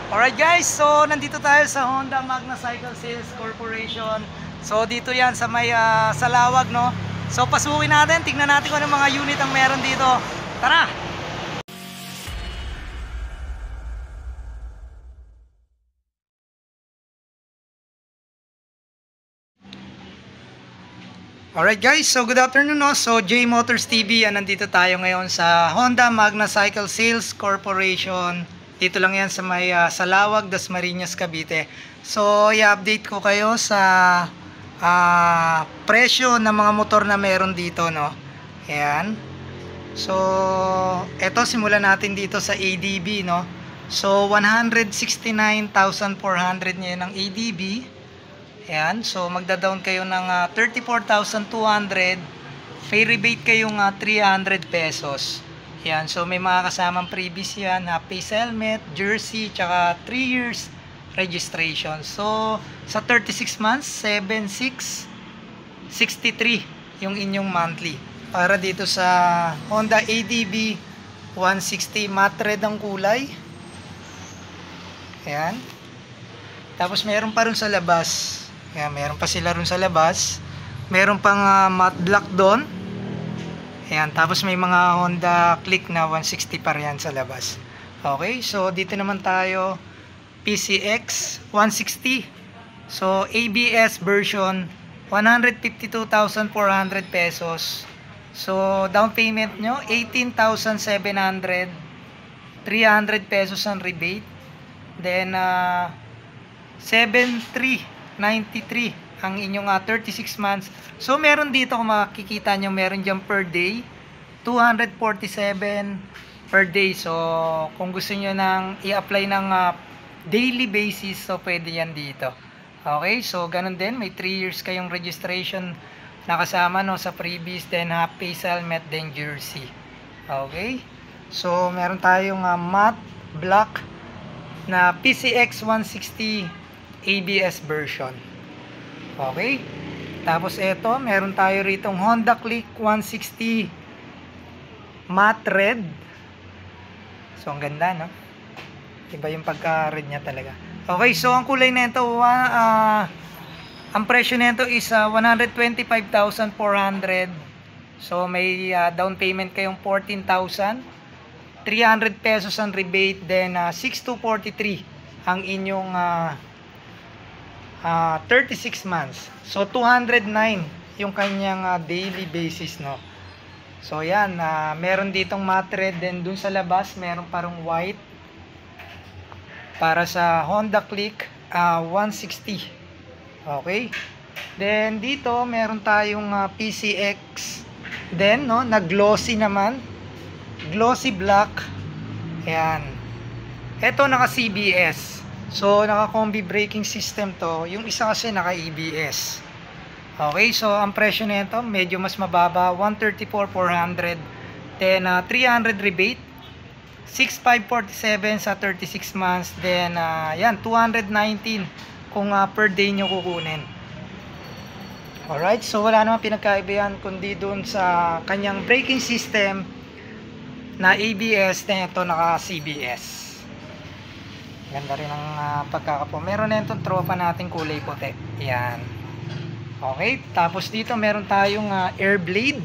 Alright guys, so nandito tayo sa Honda Magna Cycle Sales Corporation. So dito yan sa may Salawag, no? So pasukin natin, tingnan natin kung ano mga unit ang meron dito. Tara! Alright guys, so good afternoon, no? So J Motors TV, nandito tayo ngayon sa Honda Magna Cycle Sales Corporation. Dito lang yan sa may Salawag, Dasmariñas, Cavite. So i-update ko kayo sa presyo ng mga motor na meron dito, no? Ayan. So eto, simulan natin dito sa ADB, no? So 169,400 ngayon ang ADB. Ayan, so magda-down kayo ng 34,200. Pay rebate kayong 300 pesos. Ayan, so may mga kasamang previous yan, half-face helmet, jersey, tsaka 3 years registration. So sa 36 months, 7,663 yung inyong monthly. Para dito sa Honda ADB 160, matte red ang kulay. Ayan. Tapos meron pa rin sa labas. Ayan, meron pa sila rin sa labas. Meron pang matte black doon. Ayan, tapos may mga Honda Click na 160 pa rin sa labas. Okay, so dito naman tayo PCX 160. So ABS version 152,400 pesos. So down payment nyo 18,700. 300 pesos ang rebate. Then 7,393 ang inyong 36 months. So meron dito, kung makikita nyo, meron dyan per day 247 per day. So kung gusto nyo nang i-apply ng daily basis, so pwede yan dito. Okay, so ganun din, may 3 years kayong registration nakasama, no, sa previous, then half-face helmet, then jersey. Okay, so meron tayong matte black na PCX 160 ABS version. Okay, tapos eto, meron tayo ritong Honda Click 160 matte red. So ang ganda, no? Iba yung pagka-red niya talaga. Okay, so ang kulay na ito, ang presyo nito is 125,400. So may down payment kayong 14,000. 300 pesos ang rebate, then 6,243 ang inyong 36 months. So 209 yung kanyang daily basis, no? So yan, meron ditong matte red, then dun sa labas meron parang white para sa Honda Click 160. Okay, then dito meron tayong PCX then, no, na glossy naman, glossy black. Ayan, eto naka CBS. So naka combi braking system to, yung isa kasi naka EBS. Okay, so ang presyo nito medyo mas mababa, 134,400. Then 300 rebate, 6,547 sa 36 months. Then yan, 219 kung per day nyo kukunin. Alright, so wala naman pinagkaiba yan kundi dun sa kanyang braking system na ABS, then ito naka CBS. Ganda rin ang pagkakapo. Meron na itong tropa nating kulay puti. Yan. Okay, tapos dito meron tayong Airblade.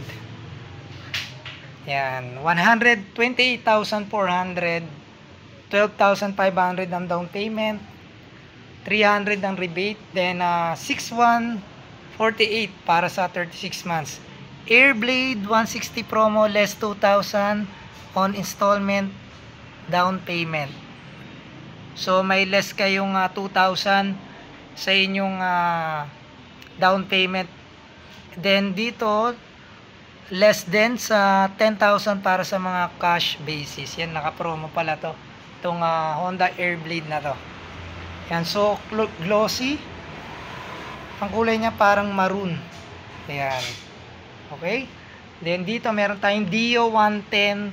Yan, 128,400. 12,500 ang down payment. 300 ang rebate, then 6,148 para sa 36 months. Airblade 160 promo, less 2,000 on installment, down payment. So may less kayong 2,000 sa inyong down payment. Then dito less din sa 10,000 para sa mga cash basis. Yan, naka-promo pala to. Itong Honda Airblade na to. Yan, so glossy. Ang kulay niya parang maroon. Ayan. Okay. Then dito meron tayong Dio 110,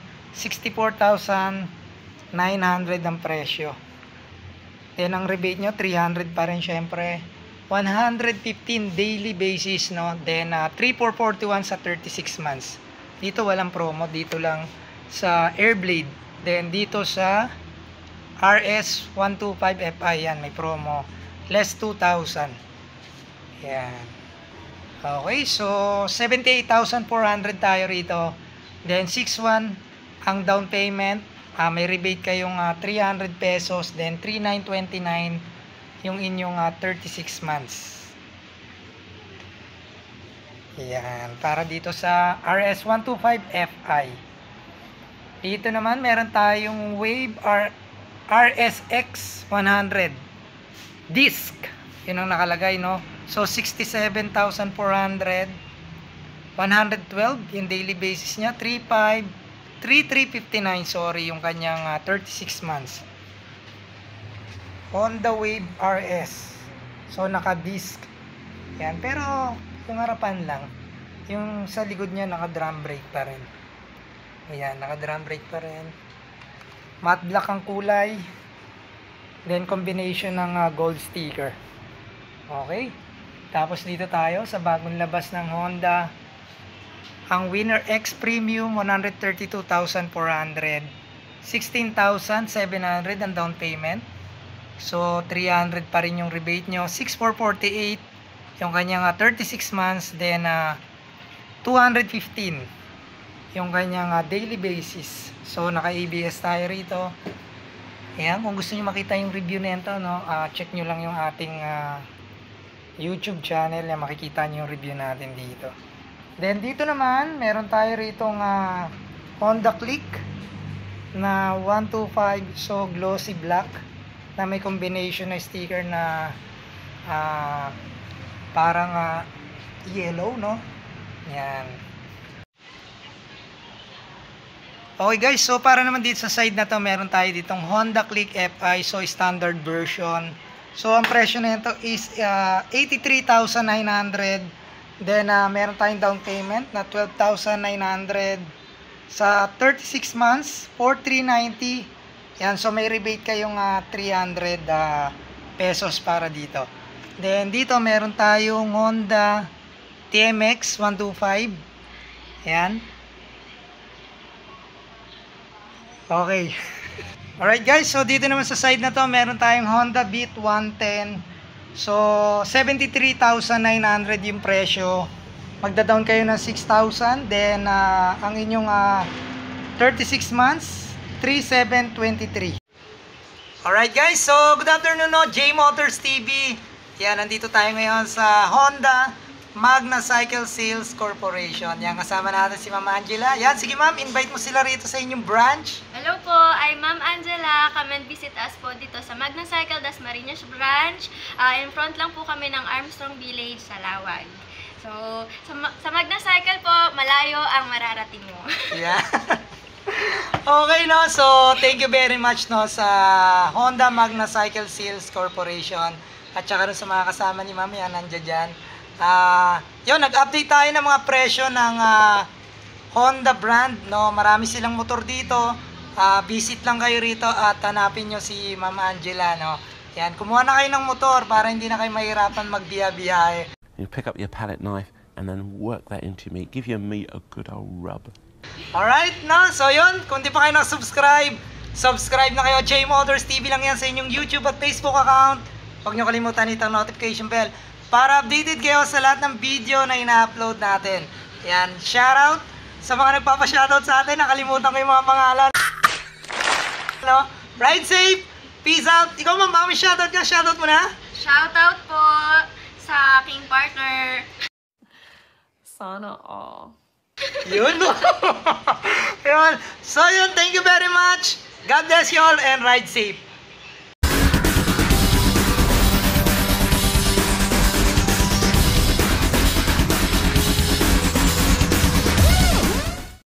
64,900 ang presyo. Then ang rebate nyo 300 pa rin syempre. 115 daily basis, no. Then 3,441 sa 36 months. Dito walang promo, dito lang sa Airblade. Then dito sa RS125Fi. Yan, may promo. Less 2,000. Yan. Okay, so 78,400 tayo rito. Then 6,1 ang down payment. May rebate kayong 300 pesos. Then 3,929 yung inyong 36 months. Yan, para dito sa RS125Fi. Dito naman meron tayong Wave RSX 100 disc. Yun ang nakalagay, no? So 67,400, 112 yung daily basis niya, 3,359, sorry, yung kanyang 36 months. Honda Wave RS. So naka-disc. Yan, pero yung harapan lang. Yung sa likod niya naka-drum brake pa rin. Ayan, naka-drum brake pa rin. Matte black ang kulay. Then combination ng gold sticker. Okay. Tapos dito tayo sa bagong labas ng Honda. Ang Winner X Premium 132,400. 16,700 ang down payment. So 300 pa rin yung rebate nyo. 6,448 yung kanyang 36 months. Then 215 yung kanyang daily basis. So naka ABS tayo rito. Ayan, kung gusto nyo makita yung review nito, no, check nyo lang yung ating YouTube channel. Yan, makikita nyo yung review natin dito. Then dito naman meron tayo rito Honda Click na 125, so glossy black, na may combination na sticker na parang yellow, no? Yan. Okay guys, so para naman dito sa side na to, meron tayo ditong Honda Click Fi, so standard version. So ang presyo nito is 83,900. Then meron tayong down payment na 12,900 sa 36 months, 4,390. Yan, so may rebate kayong 300 pesos para dito. Then dito meron tayong Honda TMX 125. Yan. Okay. Alright guys, so dito naman sa side na to, meron tayong Honda Beat 110. So 73,900 yung presyo. Magda-down kayo ng 6,000. Then ang inyong 36 months, 3,723. Alright guys, so good afternoon, no? J Motors TV. Yan, nandito tayo ngayon sa Honda Magna Cycle Sales Corporation. Yan, kasama natin si Ma'am Angela. Yan, sige ma'am, invite mo sila rito sa inyong branch. Hello po, I'm Ma'am Angela. Come and visit us po dito sa Magna Cycle Dasmariñas branch. In front lang po kami ng Armstrong Village sa Lawag. So, sa Magna Cycle po, malayo ang mararating mo. Yeah. Okay, no? So, thank you very much, no, sa Honda Magna Cycle Sales Corporation. At saka rin sa mga kasama ni Ma'am, yan, nandiyan dyan. Yun, nag-update tayo ng mga presyo ng Honda brand, no? Marami silang motor dito. Visit lang kayo rito at hanapin nyo si Ma'am Angela, no? Yan, kumuha na kayo ng motor para hindi na kayo mahirapan magbiyahe. You pick up your palette knife and then work that into your meat. Give your meat a good old rub. Alright, no? So yun, kung di pa kayo na-subscribe, subscribe na kayo. J Motors TV lang yan sa inyong YouTube at Facebook account. Huwag nyo kalimutan itong notification bell para updated kayo sa lahat ng video na ina-upload natin. Yan, shoutout sa mga nagpapa-shoutout sa atin. Nakalimutan ko yung mga pangalan. No? Ride safe, peace out. Ikaw ma'am, baka may shoutout ka? Shoutout mo na? Shoutout po sa aking partner. Sana all. Yun mo. Yun. So yun, thank you very much. God bless you all and ride safe.